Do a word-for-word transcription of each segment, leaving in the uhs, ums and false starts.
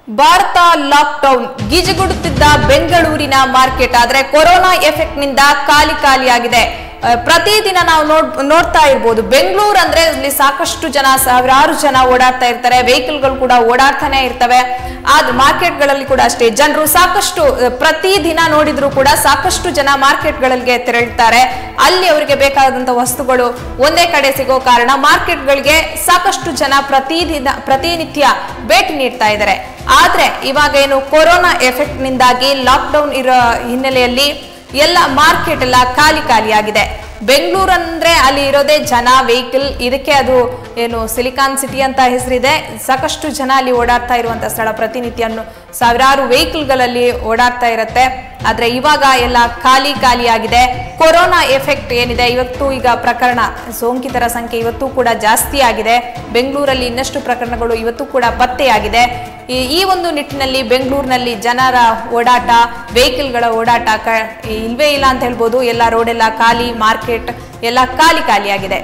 Bharat lockdown ಗಿಜಿಗುಡುತ್ತಿದ್ದ ಬೆಂಗಳೂರಿನ market ಆದ್ರೆ corona effect ನಿಂದ ಖಾಲಿ ಖಾಲಿಯಾಗಿದೆ. ಪ್ರತಿದಿನ ನಾವು ನೋಡ್ ನೋಡ್ತಾ ಇರಬಹುದು ಬೆಂಗಳೂರು ಅಂದ್ರೆ ಇಲ್ಲಿ ಸಾಕಷ್ಟು ಜನ ಸಾವಿರಾರು ಜನ ಓಡಾಡ್ತಾ ಇರ್ತಾರೆ, ವೆಹಿಕಲ್ ಗಳು ಕೂಡ ಓಡಾಡ್ತಾನೆ ಇರ್ತವೆ. ಆದ್ರೆ ಮಾರ್ಕೆಟ್ ಗಳಲ್ಲಿ ಕೂಡ ಅಷ್ಟೇ ಜನರು ಸಾಕಷ್ಟು ಪ್ರತಿದಿನ ನೋಡಿದ್ರು ಕೂಡ ಸಾಕಷ್ಟು ಜನ ಮಾರ್ಕೆಟ್ ಗಳಿಗೆ ತೆರಳುತ್ತಾರೆ. ಅಲ್ಲಿ ಅವರಿಗೆ ಬೇಕಾದಂತ ವಸ್ತುಗಳು ಒಂದೇ ಕಡೆ ಸಿಗೋ ಕಾರಣ ಮಾರ್ಕೆಟ್ ಗಳಿಗೆ ಸಾಕಷ್ಟು ಜನ ಪ್ರತಿದಿನ ಪ್ರತಿನಿತ್ಯ ಭೇಟಿ ನೀಡ್ತಾ ಇದ್ದಾರೆ. ಆದ್ರೆ ಇವಾಗ ಏನು ಕೊರೋನಾ ಎಫೆಕ್ಟ್ ನಿಂದಾಗಿ ಲಾಕ್ ಡೌನ್ ಇರೋ ಹಿನ್ನೆಲೆಯಲ್ಲಿ ಎಲ್ಲ ಮಾರ್ಕೆಟ್ ಎಲ್ಲ ಖಾಲಿ ಖಾಲಿಯಾಗಿದೆ. ಬೆಂಗಳೂರು ಅಂದ್ರೆ ಅಲ್ಲಿ ಇರೋದೇ ಜನ, ವೆಹಿಕಲ್, ಇದಕ್ಕೆ ಅದು ಏನು ಸಿಲಿಕಾನ್ ಸಿಟಿ ಅಂತ ಹೆಸರಿದೆ. ಸಾಕಷ್ಟು ಜನ ಅಲ್ಲಿ ಓಡಾಡ್ತಾ ಇರುವಂತ ಸ್ಥಳ, ಪ್ರತಿನಿತ್ಯ ಸಾವಿರಾರು ವೆಹಿಕಲ್ಗಳಲ್ಲಿ ಓಡಾಡ್ತಾ ಇರುತ್ತೆ. ಆದ್ರೆ ಇವಾಗ ಎಲ್ಲ ಖಾಲಿ ಖಾಲಿಯಾಗಿದೆ. ಕೊರೋನಾ ಎಫೆಕ್ಟ್ ಏನಿದೆ, ಇವತ್ತು ಈಗ ಪ್ರಕರಣ ಸೋಂಕಿತರ ಸಂಖ್ಯೆ ಇವತ್ತು ಕೂಡ ಜಾಸ್ತಿ ಆಗಿದೆ. ಬೆಂಗಳೂರಲ್ಲಿ ಇನ್ನಷ್ಟು ಪ್ರಕರಣಗಳು ಇವತ್ತು ಕೂಡ ಪತ್ತೆಯಾಗಿದೆ. ಈ ಒಂದು ನಿಟ್ಟಿನಲ್ಲಿ ಬೆಂಗಳೂರಿನಲ್ಲಿ ಜನರ ಓಡಾಟ, ವೆಹಿಕಲ್ಗಳ ಓಡಾಟ ಇಲ್ವೇ ಇಲ್ಲ ಅಂತ ಹೇಳ್ಬೋದು. ಎಲ್ಲ ರೋಡ್ ಎಲ್ಲ ಖಾಲಿ, ಮಾರ್ಕೆಟ್ ಎಲ್ಲ ಖಾಲಿ ಖಾಲಿಯಾಗಿದೆ.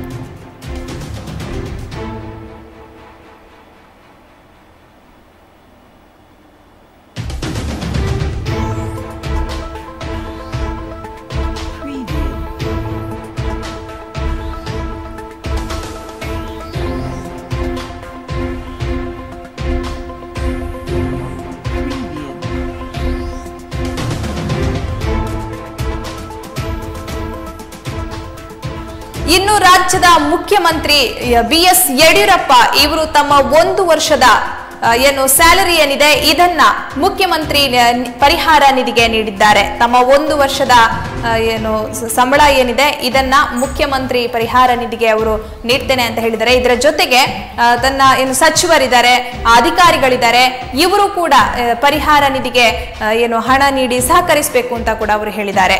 ಇನ್ನು ರಾಜ್ಯದ ಮುಖ್ಯಮಂತ್ರಿ ಬಿ ಎಸ್ ಯಡಿಯೂರಪ್ಪ ಇವರು ತಮ್ಮ ಒಂದು ವರ್ಷದ ಏನು ಸ್ಯಾಲರಿ ಏನಿದೆ ಇದನ್ನ ಮುಖ್ಯಮಂತ್ರಿ ಪರಿಹಾರ ನಿಧಿಗೆ ನೀಡಿದ್ದಾರೆ. ತಮ್ಮ ಒಂದು ವರ್ಷದ ಏನು ಸಂಬಳ ಏನಿದೆ ಇದನ್ನ ಮುಖ್ಯಮಂತ್ರಿ ಪರಿಹಾರ ನಿಧಿಗೆ ಅವರು ನೀಡ್ತೇನೆ ಅಂತ ಹೇಳಿದ್ದಾರೆ. ಇದರ ಜೊತೆಗೆ ತನ್ನ ಏನು ಸಚಿವರಿದ್ದಾರೆ, ಅಧಿಕಾರಿಗಳಿದ್ದಾರೆ, ಇವರು ಕೂಡ ಪರಿಹಾರ ನಿಧಿಗೆ ಏನು ಹಣ ನೀಡಿ ಸಹಕರಿಸಬೇಕು ಅಂತ ಕೂಡ ಅವರು ಹೇಳಿದ್ದಾರೆ.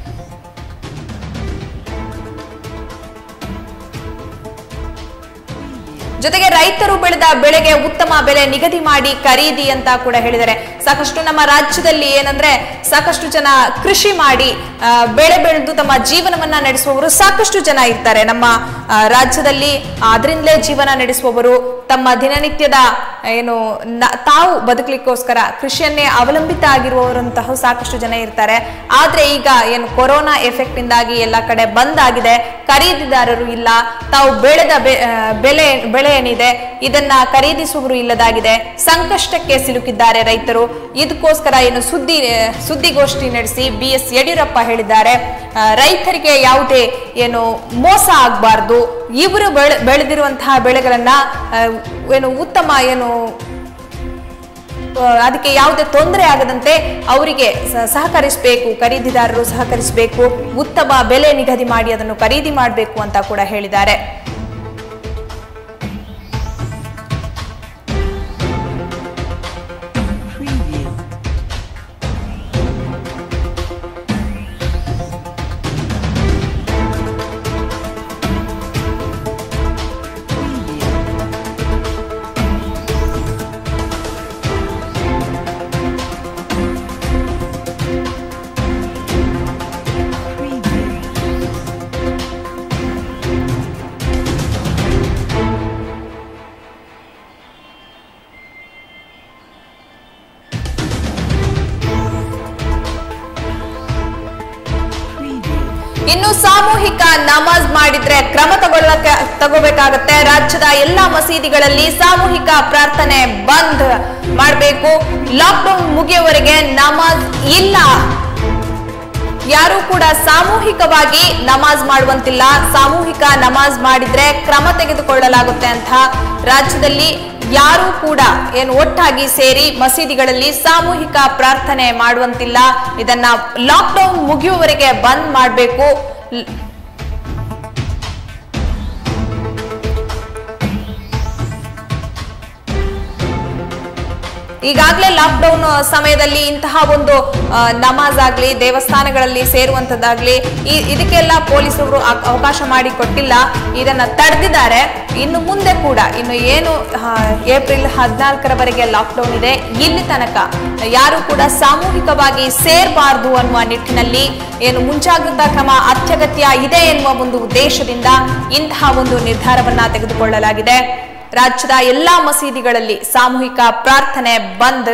ಜೊತೆಗೆ ರೈತರು ಬೆಳೆದ ಬೆಳೆಗೆ ಉತ್ತಮ ಬೆಲೆ ನಿಗದಿ ಮಾಡಿ ಖರೀದಿ ಅಂತ ಕೂಡ ಹೇಳಿದ್ದಾರೆ. ಸಾಕಷ್ಟು ನಮ್ಮ ರಾಜ್ಯದಲ್ಲಿ ಏನಂದ್ರೆ ಸಾಕಷ್ಟು ಜನ ಕೃಷಿ ಮಾಡಿ ಬೆಳೆ ಬೆಳೆದು ತಮ್ಮ ಜೀವನವನ್ನ ನಡೆಸುವವರು ಸಾಕಷ್ಟು ಜನ ಇರ್ತಾರೆ ನಮ್ಮ ರಾಜ್ಯದಲ್ಲಿ. ಅದರಿಂದಲೇ ಜೀವನ ನಡೆಸುವವರು ತಮ್ಮ ದಿನನಿತ್ಯದ ಏನು ತಾವು ಬದುಕಲಿಕ್ಕೋಸ್ಕರ ಕೃಷಿಯನ್ನೇ ಅವಲಂಬಿತ ಆಗಿರುವವರಂತಹ ಸಾಕಷ್ಟು ಜನ ಇರ್ತಾರೆ. ಆದ್ರೆ ಈಗ ಏನು ಕೊರೋನಾ ಎಫೆಕ್ಟ್ ಇಂದಾಗಿ ಎಲ್ಲ ಕಡೆ ಬಂದ್ ಆಗಿದೆ, ಖರೀದಿದಾರರು ಇಲ್ಲ, ತಾವು ಬೆಳೆದ ಬೆಲೆ ಬೆಳೆ ಏನಿದೆ ಇದನ್ನ ಖರೀದಿಸುವವರು ಇಲ್ಲದಾಗಿದೆ, ಸಂಕಷ್ಟಕ್ಕೆ ಸಿಲುಕಿದ್ದಾರೆ ರೈತರು. ಇದಕ್ಕೋಸ್ಕರ ಏನು ಸುದ್ದಿ ಸುದ್ದಿಗೋಷ್ಠಿ ನಡೆಸಿ ಬಿ ಎಸ್ ಯಡಿಯೂರಪ್ಪ ಹೇಳಿದ್ದಾರೆ, ರೈತರಿಗೆ ಯಾವುದೇ ಏನು ಮೋಸ ಆಗಬಾರ್ದು, ಇವರು ಬೆಳೆ ಬೆಳೆದಿರುವಂತಹ ಬೆಳೆಗಳನ್ನ ಏನು ಉತ್ತಮ ಏನು ಅದಕ್ಕೆ ಯಾವುದೇ ತೊಂದರೆ ಆಗದಂತೆ ಅವರಿಗೆ ಸಹಕರಿಸಬೇಕು, ಖರೀದಿದಾರರು ಸಹಕರಿಸಬೇಕು, ಉತ್ತಮ ಬೆಲೆ ನಿಗದಿ ಮಾಡಿ ಅದನ್ನು ಖರೀದಿ ಮಾಡಬೇಕು ಅಂತ ಕೂಡ ಹೇಳಿದ್ದಾರೆ. ಇನ್ನು ಸಾಮೂಹಿಕ ನಮಾಜ್ ಮಾಡಿದ್ರೆ ಕ್ರಮ ತಗೊಳ್ಳಕ್ಕೆ ತಗೋಬೇಕಾಗತ್ತೆ. ರಾಜ್ಯದ ಎಲ್ಲಾ ಮಸೀದಿಗಳಲ್ಲಿ ಸಾಮೂಹಿಕ ಪ್ರಾರ್ಥನೆ ಬಂದ್ ಮಾಡಬೇಕು. ಲಾಕ್ಡೌನ್ ಮುಗಿಯುವವರೆಗೆ ನಮಾಜ್ ಇಲ್ಲ, ಯಾರು ಕೂಡ ಸಾಮೂಹಿಕವಾಗಿ ನಮಾಜ್ ಮಾಡುವಂತಿಲ್ಲ. ಸಾಮೂಹಿಕ ನಮಾಜ್ ಮಾಡಿದ್ರೆ ಕ್ರಮ ತೆಗೆದುಕೊಳ್ಳಲಾಗುತ್ತೆ ಅಂತ ರಾಜ್ಯದಲ್ಲಿ ಯಾರು ಕೂಡ ಏನು ಒಟ್ಟಾಗಿ ಸೇರಿ ಮಸೀದಿಗಳಲ್ಲಿ ಸಾಮೂಹಿಕ ಪ್ರಾರ್ಥನೆ ಮಾಡುವಂತಿಲ್ಲ. ಇದನ್ನ ಲಾಕ್ ಡೌನ್ ಮುಗಿಯುವವರೆಗೆ ಬಂದ್ ಮಾಡಬೇಕು. ಈಗಾಗಲೇ ಲಾಕ್ ಡೌನ್ ಸಮಯದಲ್ಲಿ ಇಂತಹ ಒಂದು ನಮಾಜ್ ಆಗ್ಲಿ, ದೇವಸ್ಥಾನಗಳಲ್ಲಿ ಸೇರುವಂತದ್ದಾಗ್ಲಿ ಇದಕ್ಕೆಲ್ಲ ಪೊಲೀಸರು ಅವಕಾಶ ಮಾಡಿ ಕೊಟ್ಟಿಲ್ಲ, ಇದನ್ನ ತಡೆದಿದ್ದಾರೆ. ಇನ್ನು ಮುಂದೆ ಕೂಡ ಇನ್ನು ಏನು ಏಪ್ರಿಲ್ ಹದಿನಾಲ್ಕರವರೆಗೆ ಲಾಕ್ ಡೌನ್ ಇದೆ, ಇಲ್ಲಿ ತನಕ ಯಾರು ಕೂಡ ಸಾಮೂಹಿಕವಾಗಿ ಸೇರಬಾರದು ಅನ್ನುವ ನಿಟ್ಟಿನಲ್ಲಿ ಏನು ಮುಂಜಾಗ್ರತಾ ಕ್ರಮ ಅತ್ಯಗತ್ಯ ಇದೆ ಎನ್ನುವ ಒಂದು ಉದ್ದೇಶದಿಂದ ಇಂತಹ ಒಂದು ನಿರ್ಧಾರವನ್ನ ತೆಗೆದುಕೊಳ್ಳಲಾಗಿದೆ. ರಾಜ್ಯದ ಎಲ್ಲಾ ಮಸೀದಿಗಳಲ್ಲಿ ಸಾಮೂಹಿಕ ಪ್ರಾರ್ಥನೆ ಬಂದ್.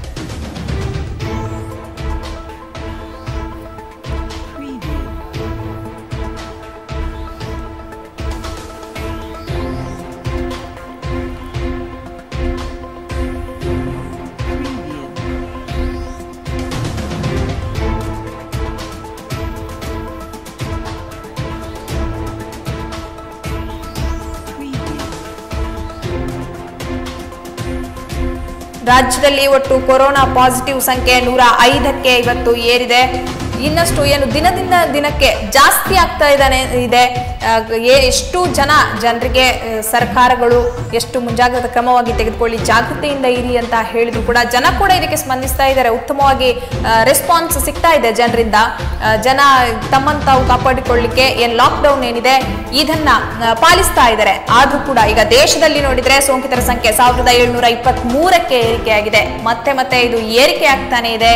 ರಾಜ್ಯದಲ್ಲಿ ಒಟ್ಟು ಕೊರೋನಾ ಪಾಸಿಟಿವ್ ಸಂಖ್ಯೆ ನೂರ ಐದಕ್ಕೆ ಇವತ್ತು ಏರಿದೆ. ಇನ್ನಷ್ಟು ಏನು ದಿನದಿಂದ ದಿನಕ್ಕೆ ಜಾಸ್ತಿ ಆಗ್ತಾ ಇದ್ದಾನೆ ಇದೆ. ಎಷ್ಟು ಜನ ಜನರಿಗೆ ಸರ್ಕಾರಗಳು ಎಷ್ಟು ಮುಂಜಾಗ್ರತಾ ಕ್ರಮವಾಗಿ ತೆಗೆದುಕೊಳ್ಳಿ, ಜಾಗೃತಿಯಿಂದ ಇರಿ ಅಂತ ಹೇಳಿದ್ರು ಕೂಡ ಜನ ಕೂಡ ಇದಕ್ಕೆ ಸ್ಪಂದಿಸ್ತಾ ಇದ್ದಾರೆ. ಉತ್ತಮವಾಗಿ ರೆಸ್ಪಾನ್ಸ್ ಸಿಗ್ತಾ ಇದೆ ಜನರಿಂದ. ಜನ ತಮ್ಮನ್ನು ತಾವು ಕಾಪಾಡಿಕೊಳ್ಳಿಕ್ಕೆ ಏನ್ ಲಾಕ್ ಡೌನ್ ಏನಿದೆ ಇದನ್ನ ಪಾಲಿಸ್ತಾ ಇದ್ದಾರೆ. ಆದ್ರೂ ಕೂಡ ಈಗ ದೇಶದಲ್ಲಿ ನೋಡಿದ್ರೆ ಸೋಂಕಿತರ ಸಂಖ್ಯೆ ಸಾವಿರದ ಏಳ್ನೂರ ಇಪ್ಪತ್ತ್ ಮೂರಕ್ಕೆ ಏರಿಕೆಯಾಗಿದೆ. ಮತ್ತೆ ಮತ್ತೆ ಇದು ಏರಿಕೆ ಆಗ್ತಾನೆ ಇದೆ.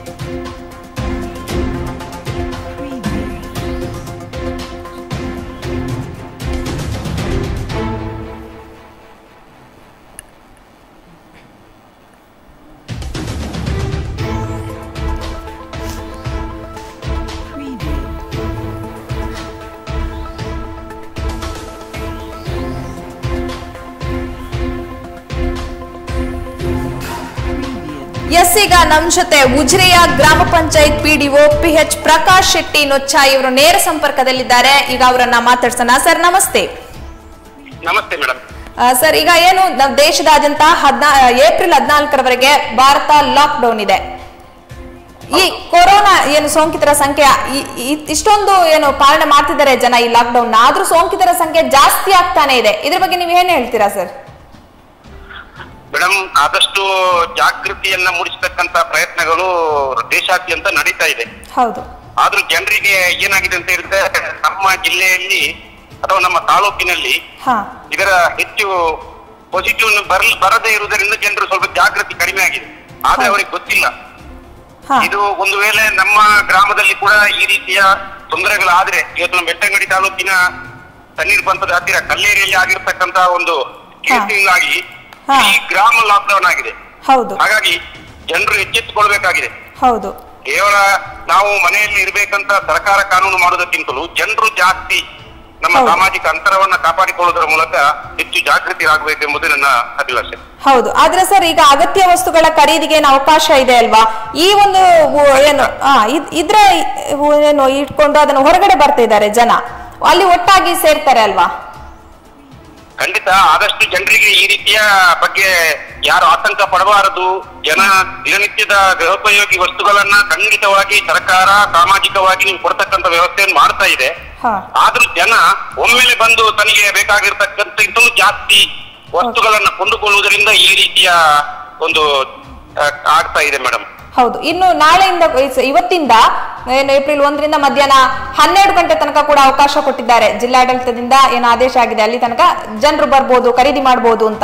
ಎಸ್ ಈಗ ನಮ್ ಜೊತೆ ಉಜಿರೆಯ ಗ್ರಾಮ panchayat PDO P H Prakash Shetty Noccha ಇವರು ನೇರ ಸಂಪರ್ಕದಲ್ಲಿದ್ದಾರೆ. ಈಗ ಅವರನ್ನ ಮಾತಾಡ್ಸೋಣ. ಸರ್ ನಮಸ್ತೆ. ನಮಸ್ತೆ ಮೇಡಮ್. ಸರ್ ಈಗ ಏನು ನಮ್ಮ ದೇಶದಾದ್ಯಂತ ಹದ್ನಾ ಏಪ್ರಿಲ್ ಹದಿನಾಲ್ಕರವರೆಗೆ ಭಾರತ ಲಾಕ್ ಡೌನ್ ಇದೆ. ಈ ಕೊರೋನಾ ಏನು ಸೋಂಕಿತರ ಸಂಖ್ಯೆ ಇಷ್ಟೊಂದು ಏನು ಪಾಲನೆ ಮಾಡ್ತಿದ್ದಾರೆ ಜನ ಈ ಲಾಕ್ ಡೌನ್, ಆದ್ರೂ ಸೋಂಕಿತರ ಸಂಖ್ಯೆ ಜಾಸ್ತಿ ಆಗ್ತಾನೆ ಇದೆ. ಇದ್ರ ಬಗ್ಗೆ ನೀವು ಏನ್ ಹೇಳ್ತೀರಾ ಸರ್? ಮೇಡಮ್, ಆದಷ್ಟು ಜಾಗೃತಿಯನ್ನ ಮೂಡಿಸತಕ್ಕಂತ ಪ್ರಯತ್ನಗಳು ದೇಶಾದ್ಯಂತ ನಡೀತಾ ಇದೆ. ಹೌದು. ಆದ್ರೂ ಜನರಿಗೆ ಏನಾಗಿದೆ ಅಂತ ಹೇಳಿದ್ರೆ, ನಮ್ಮ ಜಿಲ್ಲೆಯಲ್ಲಿ ಅಥವಾ ನಮ್ಮ ತಾಲೂಕಿನಲ್ಲಿ ಇದರ ಹೆಚ್ಚು ಪಾಸಿಟಿವ್ ಬರ ಬರದೇ ಇರುವುದರಿಂದ ಜನರು ಸ್ವಲ್ಪ ಜಾಗೃತಿ ಕಡಿಮೆ ಆಗಿದೆ. ಆದ್ರೆ ಅವರಿಗೆ ಗೊತ್ತಿಲ್ಲ. ಇದು ಒಂದು ವೇಳೆ ನಮ್ಮ ಗ್ರಾಮದಲ್ಲಿ ಕೂಡ ಈ ರೀತಿಯ ತೊಂದರೆಗಳಾದ್ರೆ, ಇವತ್ತು ನಮ್ಮ ಬೆಟ್ಟಂಗಡಿ ತಾಲೂಕಿನ ತಣ್ಣೀರು ಪಂಥದ ಹತ್ತಿರ ಕಲ್ಲೇರಿಯಲ್ಲಿ ಆಗಿರ್ತಕ್ಕಂತ ಒಂದು ಕೇಸಿಂದಾಗಿ ಈ ಗ್ರಾಮ ಲಾಕ್ ಡೌನ್ ಆಗಿದೆ. ಹೌದು. ಹಾಗಾಗಿ ಜನರು ಎಚ್ಚೆತ್ತುಕೊಳ್ಬೇಕಾಗಿದೆ. ಹೌದು. ಕೇವಲ ನಾವು ಮನೆಯಲ್ಲಿ ಇರ್ಬೇಕಂತ ಸರ್ಕಾರ ಕಾನೂನು ಮಾಡೋದಕ್ಕಿಂತಲೂ ಜನರು ಜಾಸ್ತಿ ನಮ್ಮ ಸಾಮಾಜಿಕ ಅಂತರವನ್ನ ಕಾಪಾಡಿಕೊಳ್ಳುವುದರ ಮೂಲಕ ಹೆಚ್ಚು ಜಾಗೃತಿ ಆಗಬೇಕೆಂಬುದು ನನ್ನ ಅಭಿಲಾಷೆ. ಹೌದು. ಆದ್ರೆ ಸರ್ ಈಗ ಅಗತ್ಯ ವಸ್ತುಗಳ ಖರೀದಿಗೆ ಅವಕಾಶ ಇದೆ ಅಲ್ವಾ? ಈ ಒಂದು ಏನು ಇದ್ರ ಏನು ಇಟ್ಕೊಂಡು ಅದನ್ನು ಹೊರಗಡೆ ಬರ್ತಾ ಇದ್ದಾರೆ ಜನ, ಅಲ್ಲಿ ಒಟ್ಟಾಗಿ ಸೇರ್ತಾರೆ ಅಲ್ವಾ? ಖಂಡಿತ. ಆದಷ್ಟು ಜನರಿಗೆ ಈ ರೀತಿಯ ಬಗ್ಗೆ ಯಾರು ಆತಂಕ ಪಡಬಾರದು. ಜನ ದಿನನಿತ್ಯದ ಗೃಹೋಪಯೋಗಿ ವಸ್ತುಗಳನ್ನ ಖಂಡಿತವಾಗಿ ಸರ್ಕಾರ ಸಾಮಾಜಿಕವಾಗಿ ನೀವು ಕೊಡ್ತಕ್ಕಂಥ ವ್ಯವಸ್ಥೆಯನ್ನು ಮಾಡ್ತಾ ಇದೆ. ಆದ್ರೂ ಜನ ಒಮ್ಮೆಲೆ ಬಂದು ತನಗೆ ಬೇಕಾಗಿರ್ತಕ್ಕಂಥ ಜಾಸ್ತಿ ವಸ್ತುಗಳನ್ನ ಕೊಂಡುಕೊಳ್ಳುವುದರಿಂದ ಈ ರೀತಿಯ ಒಂದು ಆಗ್ತಾ ಇದೆ ಮೇಡಮ್. ಹೌದು. ಇನ್ನು ನಾಳೆಯಿಂದ ಇವತ್ತಿಂದ ಏನು ಏಪ್ರಿಲ್ ಒಂದರಿಂದ ಮಧ್ಯಾಹ್ನ ಹನ್ನೆರಡು ಗಂಟೆ ತನಕ ಕೂಡ ಅವಕಾಶ ಕೊಟ್ಟಿದ್ದಾರೆ ಜಿಲ್ಲಾಡಳಿತದಿಂದ. ಏನು ಆದೇಶ ಆಗಿದೆ, ಅಲ್ಲಿ ತನಕ ಜನರು ಬರ್ಬೋದು, ಖರೀದಿ ಮಾಡಬಹುದು ಅಂತ.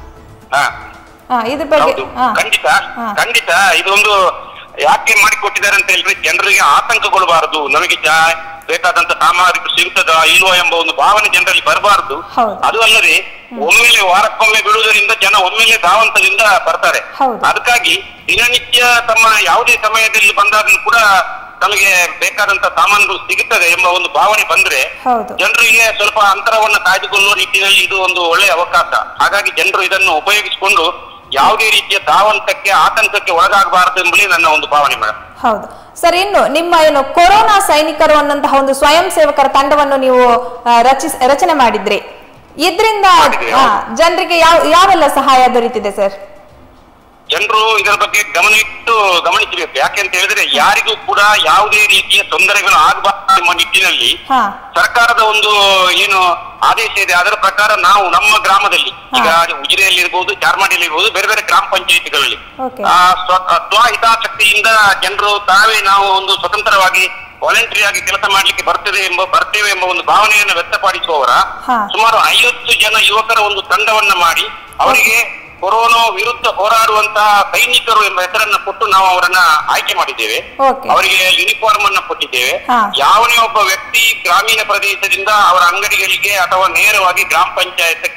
ಇದ್ರ ಬಗ್ಗೆ ಖಂಡಿತ ಖಂಡಿತ ಇದೊಂದು ಯಾಕೆ ಮಾಡಿಕೊಟ್ಟಿದ್ದಾರೆ ಅಂತ ಹೇಳಿದ್ರೆ, ಜನರಿಗೆ ಆತಂಕಗೊಳ್ಳಬಾರದು. ನಮಗೆ ಬೇಕಾದಂತ ಸಾಮಗ್ರಿ ಸಿಗುತ್ತದ ಇಲ್ವೋ ಎಂಬ ಒಂದು ಭಾವನೆ ಜನರಲ್ಲಿ ಬರಬಾರದು. ಅದು ಅಲ್ಲದೆ ಒಮ್ಮೆಲೆ ವಾರಕ್ಕೊಮ್ಮೆ ಬಿಡುವುದರಿಂದ ಜನ ಒಮ್ಮೆಲೆ ಧಾವಂತದಿಂದ ಬರ್ತಾರೆ. ಅದಕ್ಕಾಗಿ ದಿನನಿತ್ಯ ತಮ್ಮ ಯಾವುದೇ ಸಮಯದಲ್ಲಿ ಬಂದಾಗಲೂ ಕೂಡ ತಮಗೆ ಬೇಕಾದಂತ ಸಾಮಾನುಗಳು ಸಿಗುತ್ತದೆ ಎಂಬ ಒಂದು ಭಾವನೆ ಬಂದ್ರೆ ಜನರಿಗೆ ಸ್ವಲ್ಪ ಅಂತರವನ್ನ ಕಾಯ್ದುಕೊಳ್ಳುವ ನಿಟ್ಟಿನಲ್ಲಿ ಇದು ಒಂದು ಒಳ್ಳೆಯ ಅವಕಾಶ. ಹಾಗಾಗಿ ಜನರು ಇದನ್ನು ಉಪಯೋಗಿಸಿಕೊಂಡು ಯಾವುದೇ ರೀತಿಯ ಧಾವಂತಕ್ಕೆ ಆತಂಕಕ್ಕೆ ಒಳಗಾಗಬಾರದು ಎಂಬುದೇ ನನ್ನ ಒಂದು ಭಾವನೆ ಮೇಡಮ್. ಹೌದು ಸರ್. ಇನ್ನು ನಿಮ್ಮ ಏನು ಕೊರೋನಾ ಸೈನಿಕರು ಅನ್ನಂತಹ ಒಂದು ಸ್ವಯಂ ಸೇವಕರ ತಂಡವನ್ನು ನೀವು ರಚಿಸ್ ರಚನೆ ಮಾಡಿದ್ರಿ. ಇದರಿಂದ ಜನರಿಗೆ ಯಾವ ಯಾವೆಲ್ಲ ಸಹಾಯ ದೊರೀತಿದೆ ಸರ್? ಜನರು ಇದರ ಬಗ್ಗೆ ಗಮನ ಇಟ್ಟು ಗಮನಿಸಬೇಕು. ಯಾಕೆ ಅಂತ ಹೇಳಿದ್ರೆ, ಯಾರಿಗೂ ಕೂಡ ಯಾವುದೇ ರೀತಿಯ ತೊಂದರೆಗಳು ಆಗಬಾರದು ಎಂಬ ನಿಟ್ಟಿನಲ್ಲಿ ಸರ್ಕಾರದ ಒಂದು ಏನು ಆದೇಶ ಇದೆ, ಅದರ ಪ್ರಕಾರ ನಾವು ನಮ್ಮ ಗ್ರಾಮದಲ್ಲಿ ಈಗ ಉಜಿರೆಯಲ್ಲಿ ಇರ್ಬೋದು, ಚಾರ್ಮಾಡಿಯಲ್ಲಿ ಇರ್ಬೋದು, ಬೇರೆ ಬೇರೆ ಗ್ರಾಮ ಪಂಚಾಯಿತಿಗಳಲ್ಲಿ ಸ್ವ ಹಿತಾಸಕ್ತಿಯಿಂದ ಜನರು ತಾವೇ ನಾವು ಒಂದು ಸ್ವತಂತ್ರವಾಗಿ ವಾಲಂಟರಿ ಆಗಿ ಕೆಲಸ ಮಾಡ್ಲಿಕ್ಕೆ ಬರ್ತದೆ ಎಂಬ ಬರ್ತೇವೆ ಎಂಬ ಒಂದು ಭಾವನೆಯನ್ನು ವ್ಯಕ್ತಪಡಿಸುವವರ ಸುಮಾರು ಐವತ್ತು ಜನ ಯುವಕರ ಒಂದು ತಂಡವನ್ನ ಮಾಡಿ ಅವರಿಗೆ ಕೊರೋನಾ ವಿರುದ್ಧ ಹೋರಾಡುವಂತಹ ಸೈನಿಕರು ಎಂಬ ಹೆಸರನ್ನ ಕೊಟ್ಟು ನಾವು ಅವರನ್ನ ಆಯ್ಕೆ ಮಾಡಿದ್ದೇವೆ. ಅವರಿಗೆ ಯೂನಿಫಾರ್ಮ್ ಅನ್ನ ಕೊಟ್ಟಿದ್ದೇವೆ. ಯಾವನೇ ಒಬ್ಬ ವ್ಯಕ್ತಿ ಗ್ರಾಮೀಣ ಪ್ರದೇಶದಿಂದ ಅವರ ಅಂಗಡಿಗಳಿಗೆ ಅಥವಾ ನೇರವಾಗಿ ಗ್ರಾಮ ಪಂಚಾಯತಕ್ಕೆ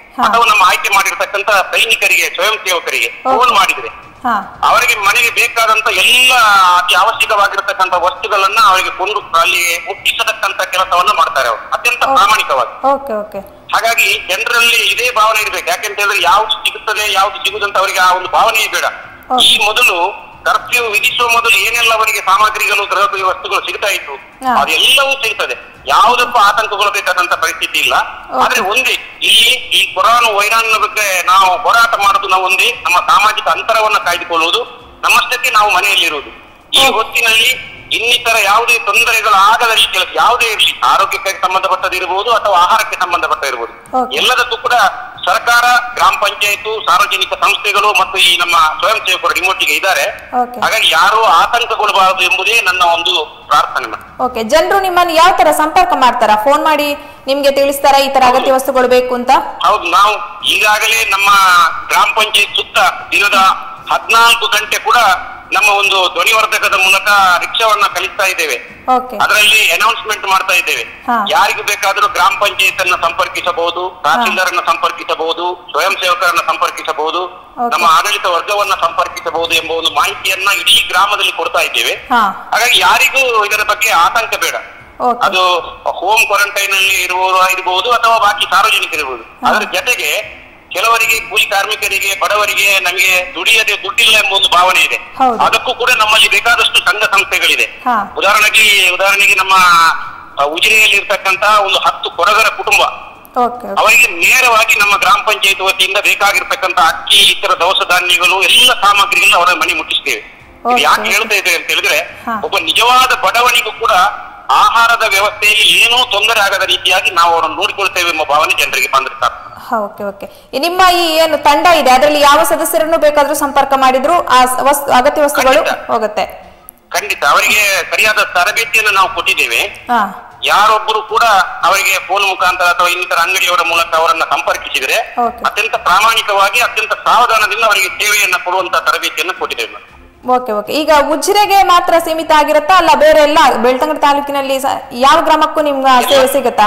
ಅಥವಾ ನಮ್ಮ ಆಯ್ಕೆ ಮಾಡಿರ್ತಕ್ಕಂತ ಸೈನಿಕರಿಗೆ ಸ್ವಯಂ ಸೇವಕರಿಗೆ ಫೋನ್ ಮಾಡಿದ್ರೆ ಅವರಿಗೆ ಮನೆಗೆ ಬೇಕಾದಂತ ಎಲ್ಲ ಅತಿ ಅವಶ್ಯಕವಾಗಿರ್ತಕ್ಕಂಥ ವಸ್ತುಗಳನ್ನ ಅವರಿಗೆ ಕೊಂಡು ಅಲ್ಲಿ ಮುಟ್ಟಿಸತಕ್ಕಂತ ಕೆಲಸವನ್ನ ಮಾಡ್ತಾರೆ ಅವರು ಅತ್ಯಂತ ಪ್ರಾಮಾಣಿಕವಾಗಿ. ಹಾಗಾಗಿ ಜನರಲ್ಲಿ ಇದೇ ಭಾವನೆ ಇರ್ಬೇಕು. ಯಾಕೆಂತ ಹೇಳಿದ್ರೆ ಯಾವ್ದು ಸಿಗುತ್ತದೆ ಯಾವ್ದು ಸಿಗುದಂತ ಅವರಿಗೆ ಆ ಒಂದು ಭಾವನೆಯೇ ಬೇಡ. ಈ ಮೊದಲು ಕರ್ಫ್ಯೂ ವಿಧಿಸುವ ಮೊದಲು ಏನೆಲ್ಲ ಅವರಿಗೆ ಸಾಮಗ್ರಿಗಳು ಗೃಹೋಪಯೋಗಿ ವಸ್ತುಗಳು ಸಿಗ್ತಾ ಇತ್ತು ಅದೆಲ್ಲವೂ ಸಿಗ್ತದೆ. ಯಾವುದಕ್ಕೂ ಆತಂಕಗೊಳ್ಳಬೇಕಾದಂತ ಪರಿಸ್ಥಿತಿ ಇಲ್ಲ. ಆದ್ರೆ ಒಂದೇ ಇಲ್ಲಿ ಈ ಕೊರೋನಾ ವೈರಾಣು ಬಗ್ಗೆ ನಾವು ಹೋರಾಟ ಮಾಡೋದು ನಾವು ಒಂದೇ, ನಮ್ಮ ಸಾಮಾಜಿಕ ಅಂತರವನ್ನ ಕಾಯ್ದುಕೊಳ್ಳುವುದು, ನಮ್ಮಷ್ಟಕ್ಕೆ ನಾವು ಮನೆಯಲ್ಲಿರುವುದು. ಈ ಹೊತ್ತಿನಲ್ಲಿ ಇನ್ನಿತರ ಯಾವುದೇ ತೊಂದರೆಗಳು ಆಗದ ರೀತಿಯಲ್ಲಿ ಯಾವುದೇ ಇರಲಿ, ಆರೋಗ್ಯಕ್ಕೆ ಸಂಬಂಧಪಟ್ಟದಿರಬಹುದು ಅಥವಾ ಆಹಾರಕ್ಕೆ ಸಂಬಂಧಪಟ್ಟ ಇರಬಹುದು, ಎಲ್ಲದಕ್ಕೂ ಕೂಡ ಸರ್ಕಾರ, ಗ್ರಾಮ ಪಂಚಾಯತ್, ಸಾರ್ವಜನಿಕ ಸಂಸ್ಥೆಗಳು ಮತ್ತು ಈ ನಮ್ಮ ಸ್ವಯಂ ಸೇವಕರು ರಿಮೋಟಿಗೆ ಇದ್ದಾರೆ. ಹಾಗಾಗಿ ಯಾರು ಆತಂಕಗೊಳ್ಳಬಾರದು ಎಂಬುದೇ ನನ್ನ ಒಂದು ಪ್ರಾರ್ಥನೆ. ಓಕೆ, ಜನರು ನಿಮ್ಮನ್ನು ಯಾವ ತರ ಸಂಪರ್ಕ ಮಾಡ್ತಾರ? ಫೋನ್ ಮಾಡಿ ನಿಮ್ಗೆ ತಿಳಿಸ್ತಾರ ಈ ತರ ಅಗತ್ಯ ವಸ್ತುಗಳು ಬೇಕು ಅಂತ? ಹೌದು, ನಾವು ಈಗಾಗಲೇ ನಮ್ಮ ಗ್ರಾಮ ಪಂಚಾಯತ್ ಸುತ್ತ ದಿನದ ಹದಿನಾಲ್ಕು ಗಂಟೆ ಕೂಡ ನಮ್ಮ ಒಂದು ಧ್ವನಿವರ್ಧಕದ ಮೂಲಕ ರಿಕ್ಷಾವನ್ನ ಕಲಿಸ್ತಾ ಇದ್ದೇವೆ. ಅದರಲ್ಲಿ ಅನೌನ್ಸ್ಮೆಂಟ್ ಮಾಡ್ತಾ ಇದ್ದೇವೆ. ಯಾರಿಗೂ ಬೇಕಾದರೂ ಗ್ರಾಮ ಪಂಚಾಯತ್ ಅನ್ನ ಸಂಪರ್ಕಿಸಬಹುದು, ತಹಸೀಲ್ದಾರ್ ಅನ್ನ ಸಂಪರ್ಕಿಸಬಹುದು, ಸ್ವಯಂ ಸೇವಕರನ್ನ ಸಂಪರ್ಕಿಸಬಹುದು, ನಮ್ಮ ಆಡಳಿತ ವರ್ಗವನ್ನ ಸಂಪರ್ಕಿಸಬಹುದು ಎಂಬ ಒಂದು ಮಾಹಿತಿಯನ್ನ ಇಡೀ ಗ್ರಾಮದಲ್ಲಿ ಕೊಡ್ತಾ ಇದ್ದೇವೆ. ಹಾಗಾಗಿ ಯಾರಿಗೂ ಇದರ ಬಗ್ಗೆ ಆತಂಕ ಬೇಡ. ಅದು ಹೋಮ್ ಕ್ವಾರಂಟೈನ್ ಅಲ್ಲಿ ಇರುವವರು ಇರಬಹುದು ಅಥವಾ ಬಾಕಿ ಸಾರ್ವಜನಿಕರು ಇರಬಹುದು. ಅದರ ಜೊತೆಗೆ ಕೆಲವರಿಗೆ ಕೂಲಿ ಕಾರ್ಮಿಕರಿಗೆ, ಬಡವರಿಗೆ ನಮಗೆ ದುಡಿಯದೆ ದುಡ್ಡಿಲ್ಲ ಎಂಬ ಒಂದು ಭಾವನೆ ಇದೆ. ಅದಕ್ಕೂ ಕೂಡ ನಮ್ಮಲ್ಲಿ ಬೇಕಾದಷ್ಟು ಸಂಘ ಸಂಸ್ಥೆಗಳಿದೆ. ಉದಾಹರಣೆಗೆ ಉದಾಹರಣೆಗೆ ನಮ್ಮ ಉಜಿರೆಯಲ್ಲಿ ಇರ್ತಕ್ಕಂತ ಒಂದು ಹತ್ತು ಕೊಡಗರ ಕುಟುಂಬ, ಅವರಿಗೆ ನೇರವಾಗಿ ನಮ್ಮ ಗ್ರಾಮ ಪಂಚಾಯತ್ ವತಿಯಿಂದ ಬೇಕಾಗಿರ್ತಕ್ಕಂತ ಅಕ್ಕಿ, ಇತರ ದವಸ ಧಾನ್ಯಗಳು, ಎಲ್ಲ ಸಾಮಗ್ರಿಗಳನ್ನ ಅವರ ಮನೆ ಮುಟ್ಟಿಸ್ತೇವೆ. ಯಾಕೆ ಹೇಳ್ತಾ ಇದ್ದೇವೆ ಅಂತ ಹೇಳಿದ್ರೆ, ಒಬ್ಬ ನಿಜವಾದ ಬಡವನಿಗೂ ಕೂಡ ಆಹಾರದ ವ್ಯವಸ್ಥೆಯಲ್ಲಿ ಏನೂ ತೊಂದರೆ ಆಗದ ರೀತಿಯಾಗಿ ನಾವು ಅವರನ್ನು ನೋಡಿಕೊಳ್ತೇವೆ ಎಂಬ ಭಾವನೆ ಜನರಿಗೆ ಬಂದಿರ್ತಾರೆ. ಓಕೆ ಓಕೆ ನಿಮ್ಮ ಈ ಏನು ತಂಡ ಇದೆ ಅದರಲ್ಲಿ ಯಾವ ಸದಸ್ಯರನ್ನು ಬೇಕಾದ್ರೂ ಸಂಪರ್ಕ ಮಾಡಿದ್ರು ಆ ಅಗತ್ಯ ವಸ್ತುಗಳು ಹೋಗುತ್ತೆ? ಖಂಡಿತ, ಅವರಿಗೆ ಸರಿಯಾದ ತರಬೇತಿಯನ್ನು ನಾವು ಕೊಟ್ಟಿದ್ದೇವೆ. ಯಾರೊಬ್ಬರು ಕೂಡ ಅವರಿಗೆ ಫೋನ್ ಮುಖಾಂತರ ಅಥವಾ ಇನ್ನಿತರ ಅಂಗಡಿಯವರ ಮೂಲಕ ಅವರನ್ನ ಸಂಪರ್ಕಿಸಿದ್ರೆ ಅತ್ಯಂತ ಪ್ರಾಮಾಣಿಕವಾಗಿ ಅತ್ಯಂತ ಸಾವಧಾನದಿಂದ ಅವರಿಗೆ ಸೇವೆಯನ್ನ ಕೊಡುವಂತ ತರಬೇತಿಯನ್ನು ಕೊಟ್ಟಿದ್ದೇವೆ. ಓಕೆ ಓಕೆ ಈಗ ಉಜಿರೆಗೆ ಮಾತ್ರ ಸೀಮಿತ ಆಗಿರುತ್ತಾ ಅಲ್ಲ ಬೇರೆ ಎಲ್ಲ ಬೆಳ್ತಂಗಡಿ ತಾಲೂಕಿನಲ್ಲಿ ಯಾವ ಗ್ರಾಮಕ್ಕೂ ನಿಮ್ಗೆ ಸೇವೆ ಸಿಗುತ್ತಾ?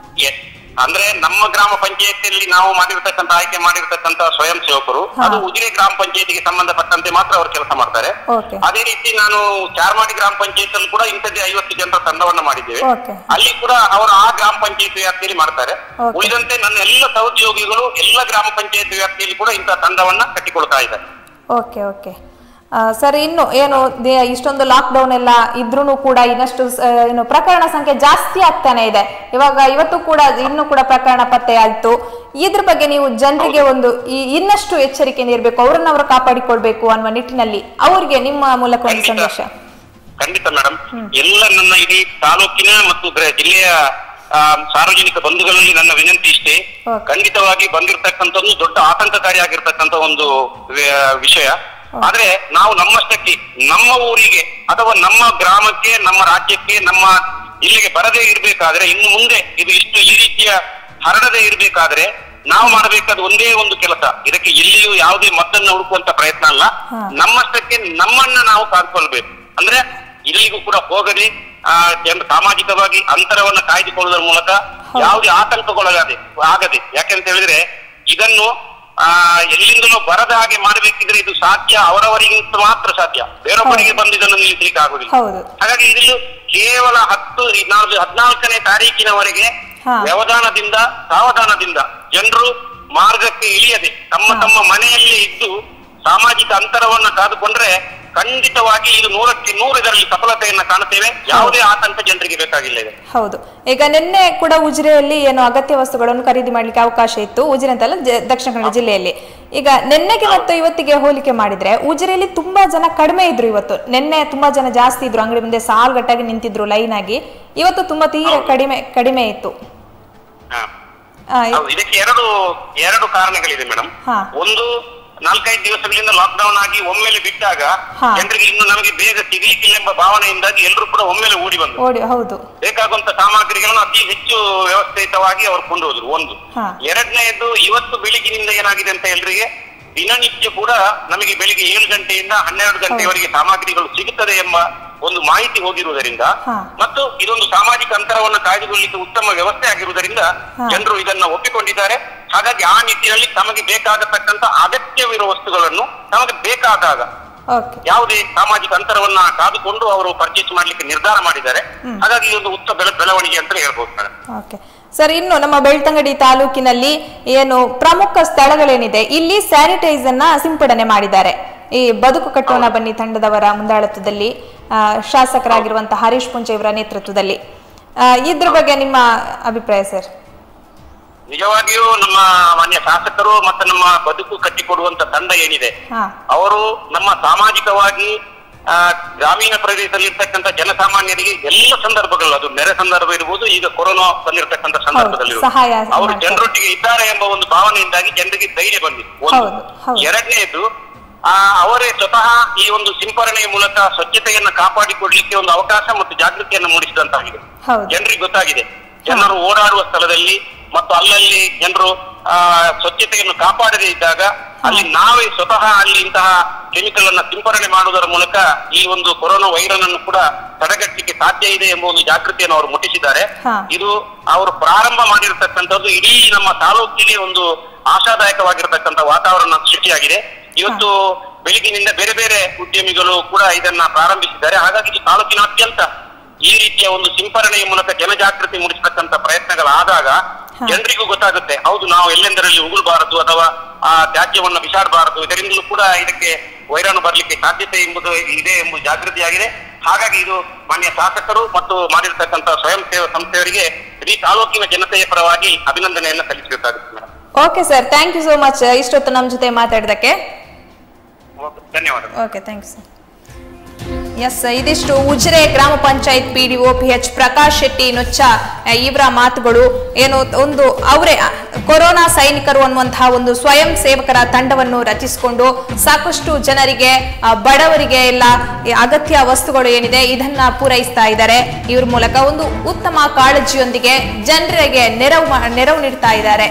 ಅಂದ್ರೆ ನಮ್ಮ ಗ್ರಾಮ ಪಂಚಾಯತಿಯಲ್ಲಿ ನಾವು ಮಾಡಿರ್ತಕ್ಕಂಥ ಆಯ್ಕೆ ಮಾಡಿರ್ತಕ್ಕಂಥ ಸ್ವಯಂ ಸೇವಕರು ಅದು ಉಜಿರೆ ಗ್ರಾಮ ಪಂಚಾಯತಿಗೆ ಸಂಬಂಧಪಟ್ಟಂತೆ ಮಾತ್ರ ಅವರು ಕೆಲಸ ಮಾಡ್ತಾರೆ. ಅದೇ ರೀತಿ ನಾನು ಚಾರ್ಮಾಡಿ ಗ್ರಾಮ ಪಂಚಾಯತ್ ಅಲ್ಲಿ ಕೂಡ ಇಂಥದ್ದೇ ಐವತ್ತು ಜನರ ತಂಡವನ್ನ ಮಾಡಿದ್ದೇವೆ. ಅಲ್ಲಿ ಕೂಡ ಅವರು ಆ ಗ್ರಾಮ ಪಂಚಾಯತ್ ವ್ಯಾಪ್ತಿಯಲ್ಲಿ ಮಾಡ್ತಾರೆ. ಉಳಿದಂತೆ ನನ್ನ ಎಲ್ಲ ಸಹೋದ್ಯೋಗಿಗಳು ಎಲ್ಲ ಗ್ರಾಮ ಪಂಚಾಯತ್ ವ್ಯಾಪ್ತಿಯಲ್ಲಿ ಕೂಡ ಇಂತಹ ತಂಡವನ್ನ ಕಟ್ಟಿಕೊಳ್ತಾ ಇದ್ದಾರೆ. ಓಕೆ ಓಕೆ ಸರ್, ಇನ್ನು ಏನು ಇಷ್ಟೊಂದು ಲಾಕ್ ಡೌನ್ ಎಲ್ಲ ಇದ್ರೂ ಕೂಡ ಇನ್ನಷ್ಟು ಏನು ಪ್ರಕರಣ ಸಂಖ್ಯೆ ಜಾಸ್ತಿ ಆಗ್ತಾನೆ ಇದೆ. ಇವಾಗ ಇವತ್ತು ಕೂಡ ಇನ್ನೂ ಕೂಡ ಪ್ರಕರಣ ಪತ್ತೆ ಆಯ್ತು. ಇದ್ರ ಬಗ್ಗೆ ನೀವು ಜನರಿಗೆ ಒಂದು ಇನ್ನಷ್ಟು ಎಚ್ಚರಿಕೆಯಿಂದ ಇರಬೇಕು, ಅವರನ್ನ ಅವರು ಕಾಪಾಡಿಕೊಳ್ಬೇಕು ಅನ್ನುವ ನಿಟ್ಟಿನಲ್ಲಿ ಅವರಿಗೆ ನಿಮ್ಮ ಮೂಲಕ ಒಂದು ಸಂದೇಶ. ಖಂಡಿತ ಮೇಡಮ್, ಎಲ್ಲ ನನ್ನ ಇಡೀ ತಾಲೂಕಿನ ಮತ್ತು ಜಿಲ್ಲೆಯ ಸಾರ್ವಜನಿಕ ಬಂಧುಗಳಲ್ಲಿ ನನ್ನ ವಿನಂತಿ ಇಷ್ಟೇ, ಖಂಡಿತವಾಗಿ ಬಂದಿರತಕ್ಕಂಥದ್ದು ದೊಡ್ಡ ಆತಂಕಕಾರಿಯಾಗಿರ್ತಕ್ಕಂಥ ಒಂದು ವಿಷಯ. ಆದ್ರೆ ನಾವು ನಮ್ಮಷ್ಟಕ್ಕೆ ನಮ್ಮ ಊರಿಗೆ ಅಥವಾ ನಮ್ಮ ಗ್ರಾಮಕ್ಕೆ, ನಮ್ಮ ರಾಜ್ಯಕ್ಕೆ, ನಮ್ಮ ಇಲ್ಲಿಗೆ ಬರದೇ ಇರ್ಬೇಕಾದ್ರೆ, ಇನ್ನು ಮುಂದೆ ಇದು ಇಷ್ಟು ಈ ರೀತಿಯ ಹರಡದೇ ಇರ್ಬೇಕಾದ್ರೆ ನಾವು ಮಾಡಬೇಕಾದ ಒಂದೇ ಒಂದು ಕೆಲಸ, ಇದಕ್ಕೆ ಎಲ್ಲಿಯೂ ಯಾವುದೇ ಮದ್ದನ್ನು ಹುಡುಕುವಂತ ಪ್ರಯತ್ನ ಅಲ್ಲ, ನಮ್ಮಷ್ಟಕ್ಕೆ ನಮ್ಮನ್ನ ನಾವು ಕಾದ್ಕೊಳ್ಬೇಕು. ಅಂದ್ರೆ ಇಲ್ಲಿಗೂ ಕೂಡ ಹೋಗದೆ ಆ ಸಾಮಾಜಿಕವಾಗಿ ಅಂತರವನ್ನ ಕಾಯ್ದುಕೊಳ್ಳುವುದರ ಮೂಲಕ ಯಾವುದೇ ಆತಂಕಗೊಳಗಾದೆ ಆಗದೆ. ಯಾಕೆಂತ ಹೇಳಿದ್ರೆ ಇದನ್ನು ಆ ಎಲ್ಲಿಂದಲೂ ಬರದ ಹಾಗೆ ಮಾಡಬೇಕಿದ್ರೆ ಇದು ಸಾಧ್ಯ ಅವರವರಿಗಿಂತ ಮಾತ್ರ ಸಾಧ್ಯ, ಬೇರೊಬ್ಬರಿಗೆ ಬಂದು ಇದನ್ನು ನಿಲ್ಲಿಸಲಿಕ್ಕೆ ಆಗುದಿಲ್ಲ. ಹಾಗಾಗಿ ಇದನ್ನು ಕೇವಲ ಹತ್ತು ಹದಿನಾಲ್ಕನೇ ತಾರೀಕಿನವರೆಗೆ ವ್ಯವಧಾನದಿಂದ ಸಾವಧಾನದಿಂದ ಜನರು ಮಾರ್ಗಕ್ಕೆ ಇಳಿಯದೆ ತಮ್ಮ ತಮ್ಮ ಮನೆಯಲ್ಲೇ ಇದ್ದು ಸಾಮಾಜಿಕ ಅಂತರವನ್ನ ಕಾದುಕೊಂಡ್ರೆ ಖಂಡಿತವಾಗಿ ಇದು ನೂರಕ್ಕೆ ನೂರು ಇದರಲ್ಲಿ ಸಫಲತೆಯನ್ನ ಕಾಣುತ್ತೇವೆ. ಯಾವುದೇ ಆತಂಕ ಜನರಿಗೆ ಬೇಕಾಗಿಲ್ಲ ಇದೆ. ಹೌದು, ಈಗ ನಿನ್ನೆ ಕೂಡ ಉಜಿರೆಯಲ್ಲಿ ಏನು ಅಗತ್ಯ ವಸ್ತುಗಳನ್ನು ಖರೀದಿ ಮಾಡ್ಲಿಕ್ಕೆ ಅವಕಾಶ ಇತ್ತು, ಉಜಿರೆ ಅಂತಲ್ಲ ದಕ್ಷಿಣ ಕನ್ನಡ ಜಿಲ್ಲೆಯಲ್ಲಿ. ಈಗ ನಿನ್ನೆಗೆ ಮತ್ತು ಇವತ್ತಿಗೆ ಹೋಲಿಕೆ ಮಾಡಿದ್ರೆ ಉಜಿರೆಯಲ್ಲಿ ತುಂಬಾ ಜನ ಕಡಿಮೆ ಇದ್ರು. ಇವತ್ತು ನಿನ್ನೆ ತುಂಬಾ ಜನ ಜಾಸ್ತಿ ಇದ್ರು, ಅಂಗಡಿ ಮುಂದೆ ಸಾಲ್ಗಟ್ಟಾಗಿ ನಿಂತಿದ್ರು ಲೈನ್ ಆಗಿ. ಇವತ್ತು ತುಂಬಾ ತೀರ ಕಡಿಮೆ ಕಡಿಮೆ ಇತ್ತು. ಇದಕ್ಕೆ ಎರಡು ಎರಡು ಕಾರಣಗಳಿದೆ ಮೇಡಮ್. ಒಂದು, ನಾಲ್ಕೈದು ದಿವಸಗಳಿಂದ ಲಾಕ್ ಡೌನ್ ಆಗಿ ಒಮ್ಮೆಲೆ ಬಿಟ್ಟಾಗ ಜನರಿಗೆ ಇನ್ನು ನಮಗೆ ಬೇಗ ಸಿಗಲಿಕ್ಕಿಲ್ಲ ಎಂಬ ಭಾವನೆಯಿಂದಾಗಿ ಎಲ್ಲರೂ ಕೂಡ ಒಮ್ಮೆಲೆ ಓಡಿ ಬಂದರು. ಬೇಕಾಗುವಂತ ಸಾಮಗ್ರಿಗಳನ್ನು ಅತಿ ಹೆಚ್ಚು ವ್ಯವಸ್ಥಿತವಾಗಿ ಅವರು ಕೊಂಡು ಹೋದ್ರು. ಒಂದು. ಎರಡನೆಯದು, ಇವತ್ತು ಬೆಳಿಗ್ಗಿನಿಂದ ಏನಾಗಿದೆ ಅಂತ ಎಲ್ರಿಗೆ ದಿನನಿತ್ಯ ಕೂಡ ನಮಗೆ ಬೆಳಿಗ್ಗೆ ಏಳು ಗಂಟೆಯಿಂದ ಹನ್ನೆರಡು ಗಂಟೆಯವರೆಗೆ ಸಾಮಗ್ರಿಗಳು ಸಿಗುತ್ತದೆ ಎಂಬ ಒಂದು ಮಾಹಿತಿ ಹೋಗಿರುವುದರಿಂದ ಮತ್ತು ಇದೊಂದು ಸಾಮಾಜಿಕ ಅಂತರವನ್ನು ಕಾಯ್ದುಕೊಳ್ಳಲಿಕ್ಕೆ ಉತ್ತಮ ವ್ಯವಸ್ಥೆ ಆಗಿರುವುದರಿಂದ ಜನರು ಇದನ್ನ ಒಪ್ಪಿಕೊಂಡಿದ್ದಾರೆ. ಹಾಗಾಗಿ ಆ ನಿಟ್ಟಿನಲ್ಲಿ ತಮಗೆ ಬೇಕಾಗತಕ್ಕಂತ ಅಗತ್ಯವಿರುವ ವಸ್ತುಗಳನ್ನು ತಮಗೆ ಬೇಕಾದಾಗ ಯಾವುದೇ ಸಾಮಾಜಿಕ ಅಂತರವನ್ನ ಕಾದುಕೊಂಡು ಅವರು ಪರ್ಚೇಸ್ ಮಾಡ್ಲಿಕ್ಕೆ ನಿರ್ಧಾರ ಮಾಡಿದ್ದಾರೆ. ಹಾಗಾಗಿ ಈ ಒಂದು ಉತ್ತಮ ಬೆಳ ಬೆಳವಣಿಗೆ ಅಂತ ಹೇಳ್ಬೋದು ಮೇಡಮ್. ಸರ್, ಇನ್ನು ನಮ್ಮ ಬೆಳ್ತಂಗಡಿ ತಾಲೂಕಿನಲ್ಲಿ ಏನು ಪ್ರಮುಖ ಸ್ಥಳಗಳೇನಿದೆ, ಇಲ್ಲಿ ಸ್ಯಾನಿಟೈಸ್ ಅನ್ನ ಸಿಂಪಡಣೆ ಮಾಡಿದ್ದಾರೆ. ಈ ಬದುಕು ಕಟ್ಟೋಣ ಬನ್ನಿ ತಂಡದವರ ಮುಂದಾಳತ್ವದಲ್ಲಿ, ಶಾಸಕರಾಗಿರುವಂತಹ ಹರೀಶ್ ಪುಂಚೆ ಇವರ ನೇತೃತ್ವದಲ್ಲಿ. ಇದ್ರ ಬಗ್ಗೆ ನಿಮ್ಮ ಅಭಿಪ್ರಾಯ ಸರ್? ನಿಜವಾಗಿಯೂ ನಮ್ಮ ಮಾನ್ಯ ಶಾಸಕರು ಮತ್ತು ನಮ್ಮ ಬದುಕು ಕಟ್ಟಿಕೊಡುವಂತ ತಂಡ ಏನಿದೆ, ಅವರು ನಮ್ಮ ಸಾಮಾಜಿಕವಾಗಿ ಆ ಗ್ರಾಮೀಣ ಪ್ರದೇಶದಲ್ಲಿ ಇರ್ತಕ್ಕಂಥ ಜನಸಾಮಾನ್ಯರಿಗೆ ಎಲ್ಲ ಸಂದರ್ಭಗಳು, ಅದು ನೆರೆ ಸಂದರ್ಭ ಇರ್ಬೋದು, ಈಗ ಕೊರೋನಾ ಬಂದಿರತಕ್ಕಂಥ ಸಂದರ್ಭದಲ್ಲಿ ಅವರು ಜನರೊಟ್ಟಿಗೆ ಇದ್ದಾರೆ ಎಂಬ ಒಂದು ಭಾವನೆಯಿಂದಾಗಿ ಜನರಿಗೆ ಧೈರ್ಯ ಬಂದಿದೆ. ಒಂದು ಎರಡನೇದು, ಆ ಅವರೇ ಸ್ವತಃ ಈ ಒಂದು ಸಿಂಪರಣೆಯ ಮೂಲಕ ಸ್ವಚ್ಛತೆಯನ್ನು ಕಾಪಾಡಿಕೊಡ್ಲಿಕ್ಕೆ ಒಂದು ಅವಕಾಶ ಮತ್ತು ಜಾಗೃತಿಯನ್ನು ಮೂಡಿಸಿದಂತಾಗಿದೆ. ಜನರಿಗೆ ಗೊತ್ತಾಗಿದೆ, ಜನರು ಓಡಾಡುವ ಸ್ಥಳದಲ್ಲಿ ಮತ್ತು ಅಲ್ಲಲ್ಲಿ ಜನರು ಆ ಸ್ವಚ್ಛತೆಯನ್ನು ಕಾಪಾಡದೇ ಇದ್ದಾಗ ಅಲ್ಲಿ ನಾವೇ ಸ್ವತಃ ಅಲ್ಲಿ ಇಂತಹ ಕೆಮಿಕಲ್ ಅನ್ನ ಸಿಂಪರಣೆ ಮಾಡುವುದರ ಮೂಲಕ ಈ ಒಂದು ಕೊರೋನಾ ವೈರಸ್ ಅನ್ನು ಕೂಡ ತಡೆಗಟ್ಟಲಿಕ್ಕೆ ಸಾಧ್ಯ ಇದೆ ಎಂಬ ಒಂದು ಜಾಗೃತಿಯನ್ನು ಅವರು ಮುಟ್ಟಿಸಿದ್ದಾರೆ. ಇದು ಅವರು ಪ್ರಾರಂಭ ಮಾಡಿರತಕ್ಕಂಥದ್ದು ಇಡೀ ನಮ್ಮ ತಾಲೂಕಿಗೆ ಒಂದು ಆಶಾದಾಯಕವಾಗಿರತಕ್ಕಂಥ ವಾತಾವರಣ ಸೃಷ್ಟಿಯಾಗಿದೆ. ಇವತ್ತು ಬೆಳಗಿನಿಂದ ಬೇರೆ ಬೇರೆ ಉದ್ಯಮಿಗಳು ಕೂಡ ಇದನ್ನ ಪ್ರಾರಂಭಿಸಿದ್ದಾರೆ. ಹಾಗಾಗಿ ಈ ತಾಲೂಕಿನಾದ್ಯಂತ ಈ ರೀತಿಯ ಒಂದು ಸಿಂಪರಣೆಯ ಮೂಲಕ ಜನಜಾಗೃತಿ ಮೂಡಿಸತಕ್ಕಂಥ ಪ್ರಯತ್ನಗಳಾದಾಗ ಜನರಿಗೂ ಗೊತ್ತಾಗುತ್ತೆ, ಹೌದು ನಾವು ಎಲ್ಲೆಂದರಲ್ಲಿ ಉಗುಳಬಾರದು ಅಥವಾ ಆ ತ್ಯಾಜ್ಯವನ್ನು ಬಿಸಾಡಬಾರದು, ಇದರಿಂದಲೂ ಕೂಡ ಇದಕ್ಕೆ ವೈರಾಣು ಬರಲಿಕ್ಕೆ ಸಾಧ್ಯತೆ ಎಂಬುದು ಇದೆ ಎಂಬುದು ಜಾಗೃತಿಯಾಗಿದೆ. ಹಾಗಾಗಿ ಇದು ಮಾನ್ಯ ಶಾಸಕರು ಮತ್ತು ಮಾಡಿರ್ತಕ್ಕಂಥ ಸ್ವಯಂ ಸೇವಾ ಸಂಸ್ಥೆಯವರಿಗೆ ಇಡೀ ತಾಲೂಕಿನ ಜನತೆಯ ಪರವಾಗಿ ಅಭಿನಂದನೆಯನ್ನು ಸಲ್ಲಿಸಬೇಕಾಗುತ್ತೆ madam. Okay sir, thank you so much ಇಷ್ಟೊತ್ತು ನಮ್ಮ ಜೊತೆ ಮಾತಾಡಿದಕ್ಕೆ. ಧನ್ಯವಾದ. Okay, thank you sir. Yes, ಇದಿಷ್ಟು ಉಜಿರೆ ಗ್ರಾಮ panchayat PDO P H Prakash Shetty Noccha ಇವರ ಮಾತುಗಳು. ಏನು ಒಂದು ಅವರೇ ಕೊರೋನಾ ಸೈನಿಕರು ಅನ್ನುವಂತಹ ಒಂದು ಸ್ವಯಂ ಸೇವಕರ ತಂಡವನ್ನು ರಚಿಸಿಕೊಂಡು ಸಾಕಷ್ಟು ಜನರಿಗೆ, ಬಡವರಿಗೆ ಎಲ್ಲ ಅಗತ್ಯ ವಸ್ತುಗಳು ಏನಿದೆ ಇದನ್ನ ಪೂರೈಸ್ತಾ ಇದ್ದಾರೆ. ಇವ್ರ ಮೂಲಕ ಒಂದು ಉತ್ತಮ ಕಾಳಜಿಯೊಂದಿಗೆ ಜನರಿಗೆ ನೆರವು ನೆರವು ನೀಡ್ತಾ ಇದ್ದಾರೆ.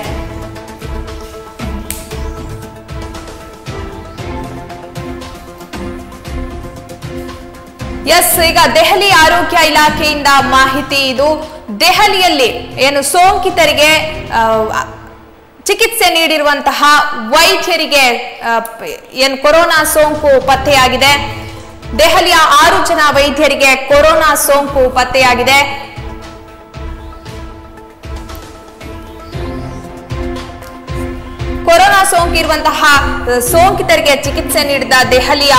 ಎಸ್, ಈಗ ದೆಹಲಿ ಆರೋಗ್ಯ ಇಲಾಖೆಯಿಂದ ಮಾಹಿತಿ. ಇದು ದೆಹಲಿಯಲ್ಲಿ ಏನು ಸೋಂಕಿತರಿಗೆ ಚಿಕಿತ್ಸೆ ನೀಡಿರುವಂತಹ ವೈದ್ಯರಿಗೆ ಏನು ಕೊರೋನಾ ಸೋಂಕು ಪತ್ತೆಯಾಗಿದೆ. ದೆಹಲಿಯ ಆರು ಜನ ವೈದ್ಯರಿಗೆ ಕೊರೋನಾ ಸೋಂಕು ಪತ್ತೆಯಾಗಿದೆ. ಕೊರೋನಾ ಸೋಂಕು ಇರುವಂತಹ ಸೋಂಕಿತರಿಗೆ ಚಿಕಿತ್ಸೆ ನೀಡಿದ ದೆಹಲಿಯ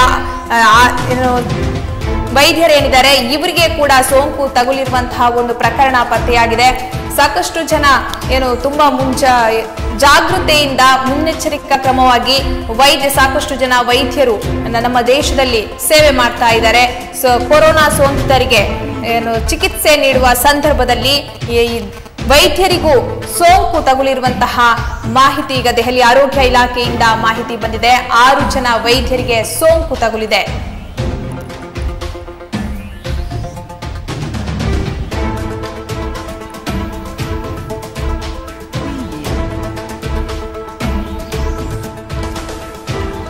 ವೈದ್ಯರೇನಿದ್ದಾರೆ ಇವರಿಗೆ ಕೂಡ ಸೋಂಕು ತಗುಲಿರುವಂತಹ ಒಂದು ಪ್ರಕರಣ ಪತ್ತೆಯಾಗಿದೆ. ಸಾಕಷ್ಟು ಜನ ಏನು ತುಂಬಾ ಮುಂಚ ಜಾಗೃತೆಯಿಂದ ಮುನ್ನೆಚ್ಚರಿಕಾ ಕ್ರಮವಾಗಿ ವೈದ್ಯ ಸಾಕಷ್ಟು ಜನ ವೈದ್ಯರು ನಮ್ಮ ದೇಶದಲ್ಲಿ ಸೇವೆ ಮಾಡ್ತಾ ಇದ್ದಾರೆ. ಸೊ ಕೊರೋನಾ ಸೋಂಕಿತರಿಗೆ ಏನು ಚಿಕಿತ್ಸೆ ನೀಡುವ ಸಂದರ್ಭದಲ್ಲಿ ವೈದ್ಯರಿಗೂ ಸೋಂಕು ತಗುಲಿರುವಂತಹ ಮಾಹಿತಿ ಈಗ ದೆಹಲಿ ಆರೋಗ್ಯ ಇಲಾಖೆಯಿಂದ ಮಾಹಿತಿ ಬಂದಿದೆ. ಆರು ಜನ ವೈದ್ಯರಿಗೆ ಸೋಂಕು ತಗುಲಿದೆ.